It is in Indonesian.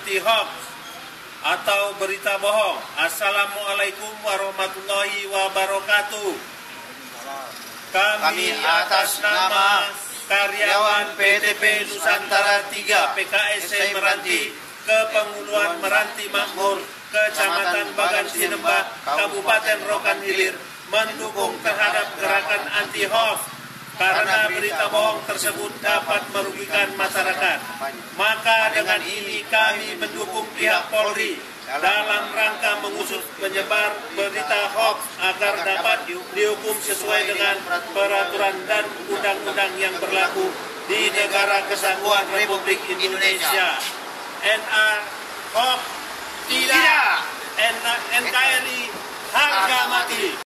anti hoax atau berita bohong. Assalamualaikum warahmatullahi wabarakatuh. Kami atas nama karyawan PTP Nusantara 3 PKSC Meranti, Kepenguluan Meranti Makmur, Kecamatan Bagan Sinembah, Kabupaten Rokan Hilir, mendukung terhadap gerakan anti hoax karena berita bohong tersebut dapat merugikan masyarakat. Maka dengan ini kami mendukung pihak Polri dalam rangka mengusut penyebar berita hoax agar dapat dihukum sesuai dengan peraturan dan undang-undang yang berlaku di Negara Kesatuan Republik Indonesia. Hoax tidak, NKRI harga mati.